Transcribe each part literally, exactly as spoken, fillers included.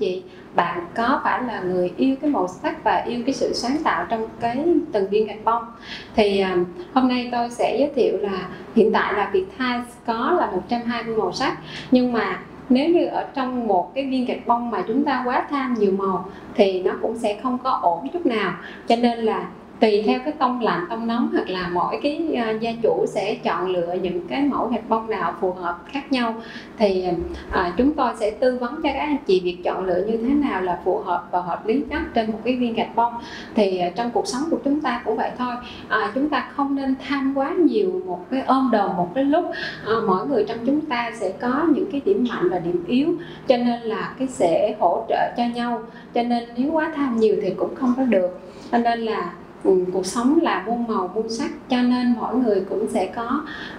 chị, bạn có phải là người yêu cái màu sắc và yêu cái sự sáng tạo trong cái từng viên gạch bông? Thì à, hôm nay tôi sẽ giới thiệu là hiện tại là Viettiles có là một trăm hai mươi màu sắc, nhưng mà nếu như ở trong một cái viên gạch bông mà chúng ta quá tham nhiều màu thì nó cũng sẽ không có ổn chút nào. Cho nên là tùy theo cái tông lạnh, tông nóng, hoặc là mỗi cái uh, gia chủ sẽ chọn lựa những cái mẫu gạch bông nào phù hợp khác nhau, thì uh, chúng tôi sẽ tư vấn cho các anh chị việc chọn lựa như thế nào là phù hợp và hợp lý nhất trên một cái viên gạch bông. Thì uh, trong cuộc sống của chúng ta cũng vậy thôi, uh, chúng ta không nên tham quá nhiều một cái ôm đồm một cái lúc. Uh, mỗi người trong chúng ta sẽ có những cái điểm mạnh và điểm yếu, cho nên là cái sẽ hỗ trợ cho nhau. Cho nên nếu quá tham nhiều thì cũng không có được. Cho nên là Ừ, cuộc sống là muôn màu muôn sắc, cho nên mỗi người cũng sẽ có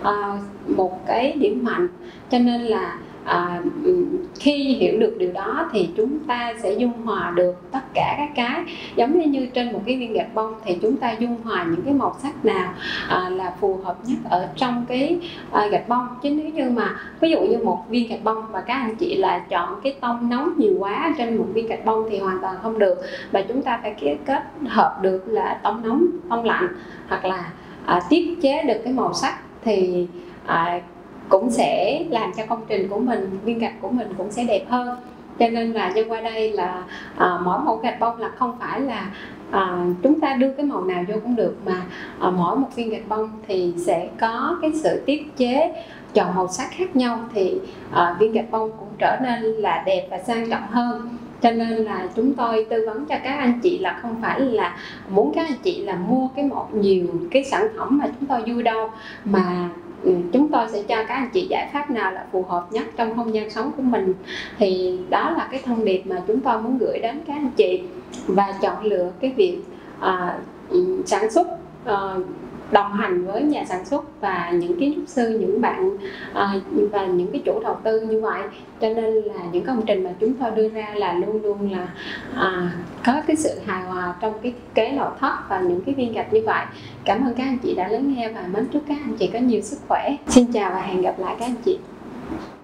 uh, một cái điểm mạnh. Cho nên là uh, khi hiểu được điều đó thì chúng ta sẽ dung hòa được tất cả các cái. Giống như, như trên một cái viên gạch bông thì chúng ta dung hòa những cái màu sắc nào uh, là phù hợp nhất ở trong cái uh, gạch bông. Chứ nếu như mà ví dụ như một viên gạch bông và các anh chị là chọn cái tông nóng nhiều quá trên một viên gạch bông thì hoàn toàn không được, và chúng ta phải kết hợp được là tông nóng, tông lạnh, hoặc là à, tiết chế được cái màu sắc thì à, cũng sẽ làm cho công trình của mình, viên gạch của mình cũng sẽ đẹp hơn. Cho nên là nhân qua đây là à, mỗi mẫu gạch bông là không phải là à, chúng ta đưa cái màu nào vô cũng được, mà à, mỗi một viên gạch bông thì sẽ có cái sự tiết chế chọn màu sắc khác nhau, thì à, viên gạch bông cũng trở nên là đẹp và sang trọng hơn. Cho nên là chúng tôi tư vấn cho các anh chị là không phải là muốn các anh chị là mua cái một nhiều cái sản phẩm mà chúng tôi vui đâu, mà chúng tôi sẽ cho các anh chị giải pháp nào là phù hợp nhất trong không gian sống của mình. Thì đó là cái thông điệp mà chúng tôi muốn gửi đến các anh chị. Và chọn lựa cái việc à, sản xuất, à, đồng hành với nhà sản xuất và những kiến trúc sư, những bạn à, và những cái chủ đầu tư như vậy. Cho nên là những công trình mà chúng tôi đưa ra là luôn luôn là à, có cái sự hài hòa trong cái thiết kế nội thất và những cái viên gạch như vậy. Cảm ơn các anh chị đã lắng nghe và mến chúc các anh chị có nhiều sức khỏe. Xin chào và hẹn gặp lại các anh chị.